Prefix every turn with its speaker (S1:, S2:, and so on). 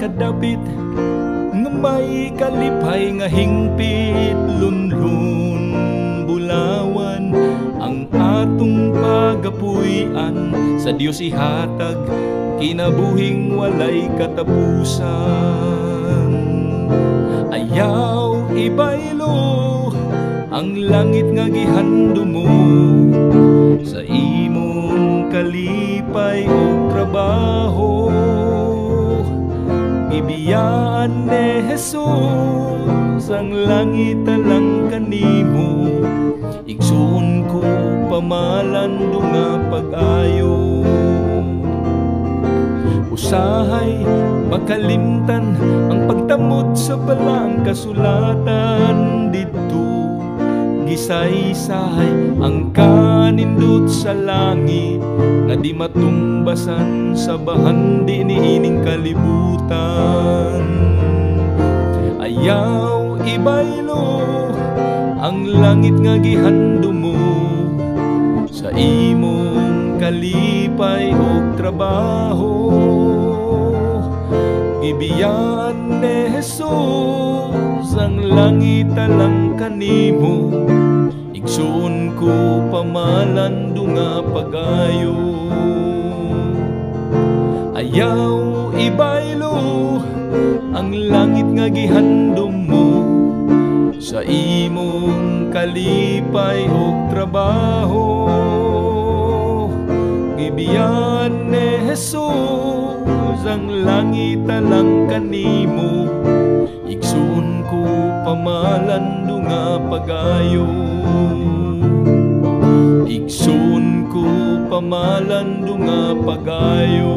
S1: kadapit nga may kalipay nga hingpit lunlun bulawan ang atong pagapuy-an sa Dios ihatag kinabuhing walay katapusan. Ayaw ibaylo ang langit nga gihandom mo sa imong kalipay o trabaho. Ibiyaan ni Jesus ang langit alang kanimo, igsuon ko pamalando nga pag-ayo. Usahay makalimtan ang pagtamod sa balang kasulatan dito, gisaysay ang kanindot sa langit nga di matumbasan sa bahandi niining kalibutan. Ayaw ibaylo ang langit nga gihandom mo sa imong kalipay o trabaho. Ibiyaan ni Jesus ang langit alang kanimo, igsuon ko pamalando nga pag-ayo. Ayaw ibaylo ang langit nga gihandom mo sa imong kalipay o trabaho. Ibiyaan ni Jesus ang langit alang kanimo, igsuon ko pamalando nga pag-ayo. Igsuon ko pamalando nga pag-ayo.